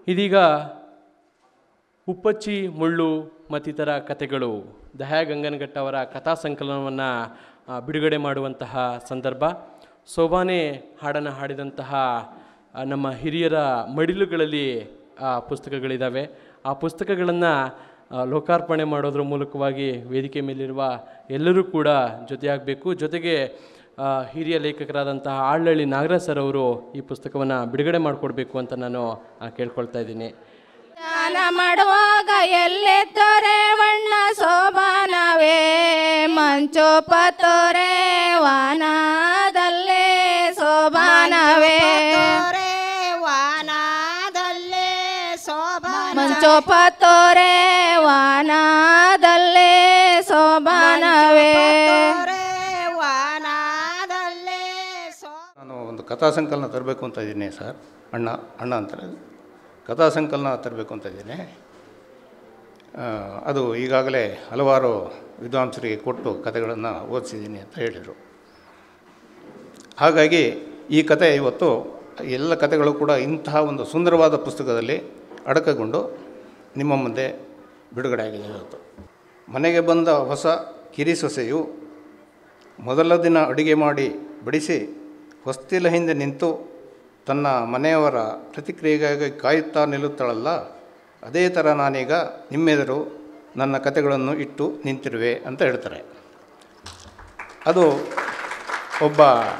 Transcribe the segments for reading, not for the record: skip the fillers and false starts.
ಇದೀಗ ಉಪ್ಪಚ್ಚಿ ಮುಳ್ಳು ಮತ್ತಿತರ ಕಥೆಗಳು ದಯಾ ಗಂಗನಘಟ್ಟ ಅವರ ಕಥಾ ಸಂಕಲನವನ್ನು ಬಿಡುಗಡೆ ಮಾಡುವಂತಹ ಸಂದರ್ಭ. ಸೋಬಾನೆ ಹಾಡನ್ನು ಹಾಡಿದಂತಹ ನಮ್ಮ ಹಿರಿಯರ ಮಡಿಲುಗಳಲ್ಲಿ ಆ ಪುಸ್ತಕಗಳಿದ್ದಾವೆ. ಆ ಪುಸ್ತಕಗಳನ್ನು ಲೋಕಾರ್ಪಣೆ ಮಾಡೋದ್ರ ಮೂಲಕವಾಗಿ ವೇದಿಕೆ ಮೇಲಿರುವ ಎಲ್ಲರೂ ಕೂಡ ಜೊತೆಯಾಗಬೇಕು. ಜೊತೆಗೆ ಹಿರಿಯ ಲೇಖಕರಾದಂತಹ ಆಳ್ಳಳ್ಳಿ ನಾಗರಾಜ್ ಸರ್ ಅವರು ಈ ಪುಸ್ತಕವನ್ನು ಬಿಡುಗಡೆ ಮಾಡಿಕೊಡ್ಬೇಕು ಅಂತ ನಾನು ಕೇಳ್ಕೊಳ್ತಾ ಇದ್ದೀನಿ. ಸ್ನಾನ ಮಾಡುವಾಗ ಎಲ್ಲೆ ತೋರೆ ವಣ್ಣ ಸೋಬಾನವೇ ಮಂಚೋಪ ತೋರೆ ವಾನದಲ್ಲೇ ಸೋಬಾನವೇ ವಾನದಲ್ಲೇ ಮಂಚೋಪ ತೋರೆ ವಾನದಲ್ಲೇ ಸೋಬಾನವೇ. ನಾನು ಒಂದು ಕಥಾ ಸಂಕಲನ ತರಬೇಕು ಅಂತ ಇದ್ದೀನಿ ಸರ್. ಅಣ್ಣ ಅಂತಾರೆ ಕಥಾ ಸಂಕಲನ ತರಬೇಕು ಅಂತ ಇದ್ದೀನಿ. ಅದು ಈಗಾಗಲೇ ಹಲವಾರು ವಿದ್ವಾಂಸರಿಗೆ ಕೊಟ್ಟು ಕಥೆಗಳನ್ನು ಓದಿಸಿದ್ದೀನಿ ಅಂತ ಹೇಳಿದರು. ಹಾಗಾಗಿ ಈ ಕಥೆ ಇವತ್ತು ಎಲ್ಲ ಕಥೆಗಳು ಕೂಡ ಇಂತಹ ಒಂದು ಸುಂದರವಾದ ಪುಸ್ತಕದಲ್ಲಿ ಅಡಕಗೊಂಡು ನಿಮ್ಮ ಮುಂದೆ ಬಿಡುಗಡೆ ಆಗಿದೆ ಇವತ್ತು. ಮನೆಗೆ ಬಂದ ಹೊಸ ಕಿರಿಸೊಸೆಯು ಮೊದಲ ದಿನ ಅಡುಗೆ ಮಾಡಿ ಬಡಿಸಿ ಹೊಸ್ತಿಲ ಹಿಂದೆ ನಿಂತು ತನ್ನ ಮನೆಯವರ ಪ್ರತಿಕ್ರಿಯೆಗಾಗಿ ಕಾಯುತ್ತಾ ನಿಲ್ಲುತ್ತಾಳಲ್ಲ, ಅದೇ ಥರ ನಾನೀಗ ನಿಮ್ಮೆದುರು ನನ್ನ ಕಥೆಗಳನ್ನು ಇಟ್ಟು ನಿಂತಿರುವೆ ಅಂತ ಹೇಳ್ತಾರೆ. ಅದು ಒಬ್ಬ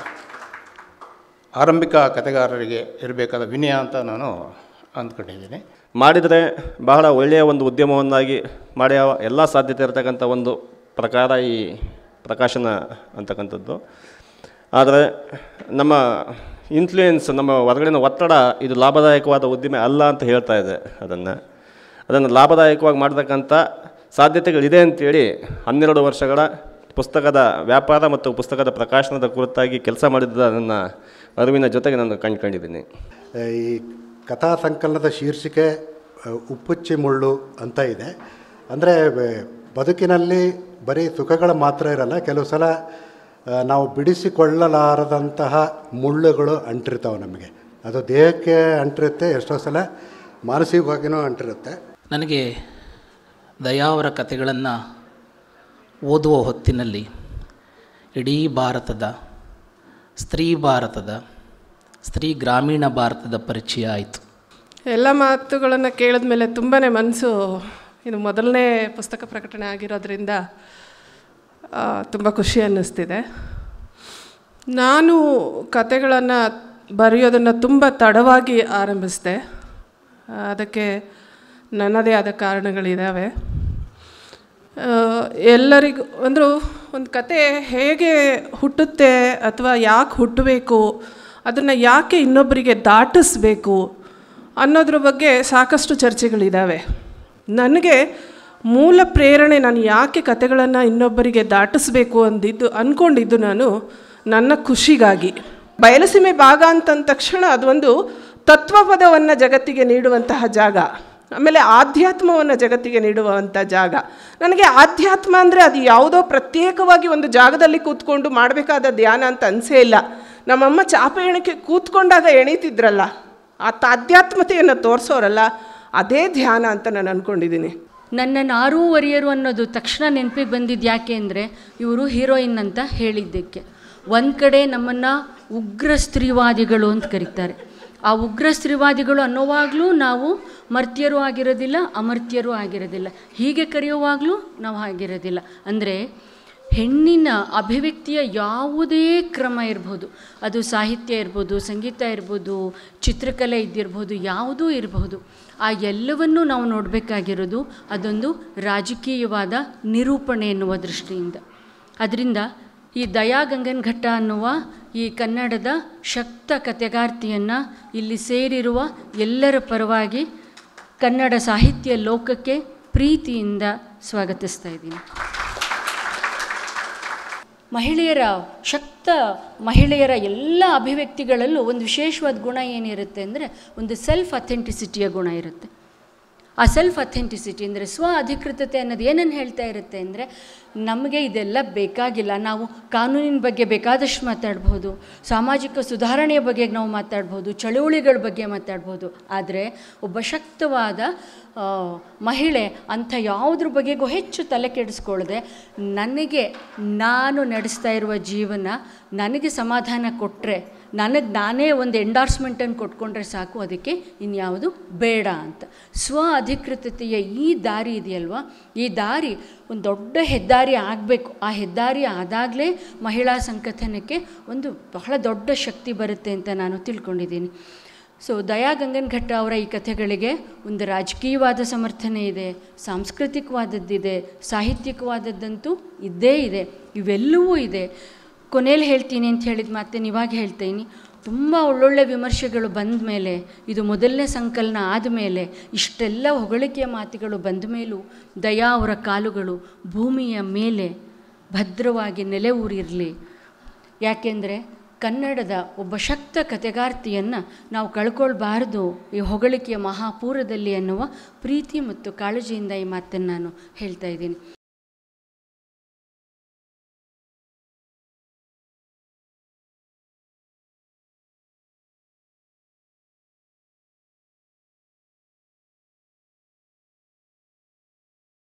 ಆರಂಭಿಕ ಕಥೆಗಾರರಿಗೆ ಇರಬೇಕಾದ ವಿನಯ ಅಂತ ನಾನು ಅಂದ್ಕೊಂಡಿದ್ದೀನಿ. ಮಾಡಿದರೆ ಬಹಳ ಒಳ್ಳೆಯ ಒಂದು ಉದ್ಯಮವನ್ನಾಗಿ ಮಾಡಿ ಎಲ್ಲ ಸಾಧ್ಯತೆ ಇರತಕ್ಕಂಥ ಒಂದು ಪ್ರಕಾರ ಈ ಪ್ರಕಾಶನ ಅಂತಕ್ಕಂಥದ್ದು. ಆದರೆ ನಮ್ಮ ಇನ್ಫ್ಲೂಯೆನ್ಸ್, ನಮ್ಮ ಹೊರಗಡೆನ ಒತ್ತಡ ಇದು ಲಾಭದಾಯಕವಾದ ಉದ್ದಿಮೆ ಅಲ್ಲ ಅಂತ ಹೇಳ್ತಾ ಇದೆ. ಅದನ್ನು ಲಾಭದಾಯಕವಾಗಿ ಮಾಡತಕ್ಕಂಥ ಸಾಧ್ಯತೆಗಳಿದೆ ಅಂಥೇಳಿ 12 ವರ್ಷಗಳ ಪುಸ್ತಕದ ವ್ಯಾಪಾರ ಮತ್ತು ಪುಸ್ತಕದ ಪ್ರಕಾಶನದ ಕುರಿತಾಗಿ ಕೆಲಸ ಮಾಡಿದ್ದ ನನ್ನ ಅರಿವಿನ ಜೊತೆಗೆ ನಾನು ಕಂಡುಕೊಂಡಿದ್ದೀನಿ. ಈ ಕಥಾ ಸಂಕಲನದ ಶೀರ್ಷಿಕೆ ಉಪ್ಪುಚ್ಚಿ ಮುಳ್ಳು ಅಂತ ಇದೆ. ಅಂದರೆ ಬದುಕಿನಲ್ಲಿ ಬರೀ ಸುಖಗಳು ಮಾತ್ರ ಇರಲ್ಲ, ಕೆಲವು ಸಲ ನಾವು ಬಿಡಿಸಿಕೊಳ್ಳಲಾರದಂತಹ ಮುಳ್ಳುಗಳು ಅಂಟಿರ್ತಾವೆ ನಮಗೆ. ಅದು ದೇಹಕ್ಕೆ ಅಂಟಿರುತ್ತೆ, ಎಷ್ಟೋ ಸಲ ಮಾನಸಿಕವಾಗಿಯೂ ಅಂಟಿರುತ್ತೆ. ನನಗೆ ದಯಾ ಅವರ ಕಥೆಗಳನ್ನು ಓದುವ ಹೊತ್ತಿನಲ್ಲಿ ಇಡೀ ಭಾರತದ ಸ್ತ್ರೀ ಗ್ರಾಮೀಣ ಭಾರತದ ಪರಿಚಯ ಆಯಿತು. ಎಲ್ಲ ಮಾತುಗಳನ್ನು ಕೇಳಿದ ಮೇಲೆ ತುಂಬಾ ಮನಸ್ಸು, ಇದು ಮೊದಲನೇ ಪುಸ್ತಕ ಪ್ರಕಟಣೆ ಆಗಿರೋದ್ರಿಂದ ತುಂಬ ಖುಷಿ ಅನ್ನಿಸ್ತಿದೆ. ನಾನು ಕತೆಗಳನ್ನು ಬರೆಯೋದನ್ನು ತುಂಬ ತಡವಾಗಿ ಆರಂಭಿಸಿದೆ. ಅದಕ್ಕೆ ನನ್ನದೇ ಆದ ಕಾರಣಗಳಿದ್ದಾವೆ. ಎಲ್ಲರಿಗೂ ಒಂದು ಕತೆ ಹೇಗೆ ಹುಟ್ಟುತ್ತೆ ಅಥವಾ ಯಾಕೆ ಹುಟ್ಟಬೇಕು, ಅದನ್ನು ಯಾಕೆ ಇನ್ನೊಬ್ಬರಿಗೆ ದಾಟಿಸ್ಬೇಕು ಅನ್ನೋದ್ರ ಬಗ್ಗೆ ಸಾಕಷ್ಟು ಚರ್ಚೆಗಳಿದ್ದಾವೆ. ನನಗೆ ಮೂಲ ಪ್ರೇರಣೆ, ನಾನು ಯಾಕೆ ಕತೆಗಳನ್ನು ಇನ್ನೊಬ್ಬರಿಗೆ ದಾಟಿಸ್ಬೇಕು ಅಂದ್ಕೊಂಡಿದ್ದು ನಾನು ನನ್ನ ಖುಷಿಗಾಗಿ. ಬಯಲಸೀಮೆ ಭಾಗ ಅಂತಂದ ತಕ್ಷಣ ಅದೊಂದು ತತ್ವಪದವನ್ನು ಜಗತ್ತಿಗೆ ನೀಡುವಂತಹ ಜಾಗ, ಆಮೇಲೆ ಆಧ್ಯಾತ್ಮವನ್ನು ಜಗತ್ತಿಗೆ ನೀಡುವಂಥ ಜಾಗ. ನನಗೆ ಆಧ್ಯಾತ್ಮ ಅಂದರೆ ಅದು ಯಾವುದೋ ಪ್ರತ್ಯೇಕವಾಗಿ ಒಂದು ಜಾಗದಲ್ಲಿ ಕೂತ್ಕೊಂಡು ಮಾಡಬೇಕಾದ ಧ್ಯಾನ ಅಂತ ಅನಿಸೇ ಇಲ್ಲ. ನಮ್ಮಮ್ಮ ಚಾಪೆ ಎಣಿಕೆ ಕೂತ್ಕೊಂಡಾಗ ಎಣೀತಿದ್ರಲ್ಲ, ಆ ತಾಧ್ಯಾತ್ಮತೆಯನ್ನು ತೋರಿಸೋರಲ್ಲ, ಅದೇ ಧ್ಯಾನ ಅಂತ ನಾನು ಅಂದ್ಕೊಂಡಿದ್ದೀನಿ. ನನ್ನ ನಾರೂ ವರಿಯರು ಅನ್ನೋದು ತಕ್ಷಣ ನೆನಪಿಗೆ ಬಂದಿದ್ದು ಯಾಕೆ ಅಂದರೆ ಇವರು ಹೀರೋಯಿನ್ ಅಂತ ಹೇಳಿದ್ದಕ್ಕೆ. ಒಂದು ಕಡೆ ನಮ್ಮನ್ನು ಉಗ್ರ ಸ್ತ್ರೀವಾದಿಗಳು ಅಂತ ಕರೀತಾರೆ. ಆ ಉಗ್ರ ಸ್ತ್ರೀವಾದಿಗಳು ಅನ್ನೋವಾಗಲೂ ನಾವು ಮರ್ತ್ಯರೂ ಆಗಿರೋದಿಲ್ಲ, ಅಮರ್ತ್ಯರೂ ಆಗಿರೋದಿಲ್ಲ. ಹೀಗೆ ಕರೆಯುವಾಗಲೂ ನಾವು ಆಗಿರೋದಿಲ್ಲ. ಅಂದರೆ ಹೆಣ್ಣಿನ ಅಭಿವ್ಯಕ್ತಿಯ ಯಾವುದೇ ಕ್ರಮ ಇರ್ಬೋದು, ಅದು ಸಾಹಿತ್ಯ ಇರ್ಬೋದು, ಸಂಗೀತ ಇರ್ಬೋದು, ಚಿತ್ರಕಲೆ ಇದ್ದಿರ್ಬೋದು, ಯಾವುದೂ ಇರಬಹುದು, ಆ ಎಲ್ಲವನ್ನೂ ನಾವು ನೋಡಬೇಕಾಗಿರೋದು ಅದೊಂದು ರಾಜಕೀಯವಾದ ನಿರೂಪಣೆ ಎನ್ನುವ ದೃಷ್ಟಿಯಿಂದ. ಅದರಿಂದ ಈ ದಯಾ ಗಂಗನಘಟ್ಟ ಅನ್ನುವ ಈ ಕನ್ನಡದ ಶಕ್ತ ಕಥೆಗಾರ್ತಿಯನ್ನು ಇಲ್ಲಿ ಸೇರಿರುವ ಎಲ್ಲರ ಪರವಾಗಿ ಕನ್ನಡ ಸಾಹಿತ್ಯ ಲೋಕಕ್ಕೆ ಪ್ರೀತಿಯಿಂದ ಸ್ವಾಗತಿಸ್ತಾ ಇದ್ದೀನಿ. ಮಹಿಳೆಯರ ಎಲ್ಲ ಅಭಿವ್ಯಕ್ತಿಗಳಲ್ಲೂ ಒಂದು ವಿಶೇಷವಾದ ಗುಣ ಏನಿರುತ್ತೆ ಅಂದರೆ ಒಂದು ಸೆಲ್ಫ್ ಅಥೆಂಟಿಸಿಟಿಯ ಗುಣ ಇರುತ್ತೆ. ಆ ಸೆಲ್ಫ್ ಅಥೆಂಟಿಸಿಟಿ ಅಂದರೆ ಸ್ವ ಅಧಿಕೃತತೆ ಅನ್ನೋದು ಏನನ್ನು ಹೇಳ್ತಾ ಇರುತ್ತೆ ಅಂದರೆ ನಮಗೆ ಇದೆಲ್ಲ ಬೇಕಾಗಿಲ್ಲ. ನಾವು ಕಾನೂನಿನ ಬಗ್ಗೆ ಬೇಕಾದಷ್ಟು ಮಾತಾಡ್ಬೋದು, ಸಾಮಾಜಿಕ ಸುಧಾರಣೆಯ ಬಗ್ಗೆ ನಾವು ಮಾತಾಡ್ಬೋದು, ಚಳುವಳಿಗಳ ಬಗ್ಗೆ ಮಾತಾಡ್ಬೋದು. ಆದರೆ ಒಬ್ಬ ಶಕ್ತವಾದ ಮಹಿಳೆ ಅಂಥ ಯಾವುದ್ರ ಬಗೆಗೂ ಹೆಚ್ಚು ತಲೆ ಕೆಡಿಸ್ಕೊಳ್ಳದೆ ನಾನು ನಡೆಸ್ತಾ ಇರುವ ಜೀವನ ನನಗೆ ಸಮಾಧಾನ ಕೊಟ್ಟರೆ, ನಾನೇ ಒಂದು ಎಂಡಾರ್ಸ್ಮೆಂಟನ್ನು ಕೊಟ್ಕೊಂಡ್ರೆ ಸಾಕು, ಅದಕ್ಕೆ ಇನ್ಯಾವುದು ಬೇಡ ಅಂತ. ಸ್ವ ಅಧಿಕೃತತೆಯ ಈ ದಾರಿ ಇದೆಯಲ್ವ, ಈ ದಾರಿ ಒಂದು ದೊಡ್ಡ ಹೆದ್ದಾರಿ ಆಗಬೇಕು. ಆ ಹೆದ್ದಾರಿ ಆದಾಗಲೇ ಮಹಿಳಾ ಸಂಕಥನಕ್ಕೆ ಒಂದು ಬಹಳ ದೊಡ್ಡ ಶಕ್ತಿ ಬರುತ್ತೆ ಅಂತ ನಾನು ತಿಳ್ಕೊಂಡಿದ್ದೀನಿ. ಸೊ ದಯಾ ಗಂಗನಘಟ್ಟ ಅವರ ಈ ಕಥೆಗಳಿಗೆ ಒಂದು ರಾಜಕೀಯವಾದ ಸಮರ್ಥನೆ ಇದೆ, ಸಾಂಸ್ಕೃತಿಕವಾದದ್ದಿದೆ, ಸಾಹಿತ್ಯಿಕವಾದದ್ದಂತೂ ಇದ್ದೇ ಇದೆ, ಇವೆಲ್ಲವೂ ಇದೆ. ಕೊನೆಯಲ್ಲಿ ಹೇಳ್ತೀನಿ ಅಂತ ಹೇಳಿದ ಮಾತೇನು ಇವಾಗ ಹೇಳ್ತೀನಿ. ತುಂಬ ಒಳ್ಳೊಳ್ಳೆ ವಿಮರ್ಶೆಗಳು ಬಂದ ಮೇಲೆ, ಇದು ಮೊದಲನೇ ಸಂಕಲನ ಆದಮೇಲೆ, ಇಷ್ಟೆಲ್ಲ ಹೊಗಳಿಕೆಯ ಮಾತುಗಳು ಬಂದ ಮೇಲೂ ದಯಾ ಅವರ ಕಾಲುಗಳು ಭೂಮಿಯ ಮೇಲೆ ಭದ್ರವಾಗಿ ನೆಲೆ ಊರಿರಲಿ. ಯಾಕೆಂದರೆ ಕನ್ನಡದ ಒಬ್ಬ ಶಕ್ತ ಕಥೆಗಾರ್ತಿಯನ್ನು ನಾವು ಕಳ್ಕೊಳ್ಬಾರ್ದು ಈ ಹೊಗಳಿಕೆಯ ಮಹಾಪೂರದಲ್ಲಿ ಅನ್ನುವ ಪ್ರೀತಿ ಮತ್ತು ಕಾಳಜಿಯಿಂದ ಈ ಮಾತನ್ನು ನಾನು ಹೇಳ್ತಾ ಇದ್ದೀನಿ.